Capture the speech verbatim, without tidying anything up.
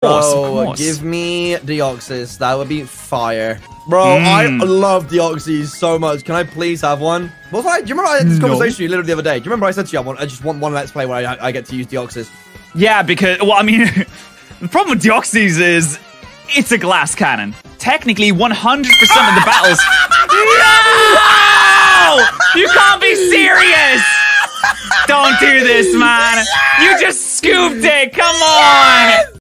course, of Oh, course. give me Deoxys. That would be fire. Bro, Mm. I love Deoxys so much. Can I please have one? What was I? Do you remember I had this No. conversation with you literally the other day? Do you remember I said to you, I, want, I just want one Let's Play where I, I get to use Deoxys? Yeah, because, well, I mean, the problem with Deoxys is it's a glass cannon. Technically, one hundred percent of the battles... No! You can't be serious! Don't do this, man! You just scooped it! Come on!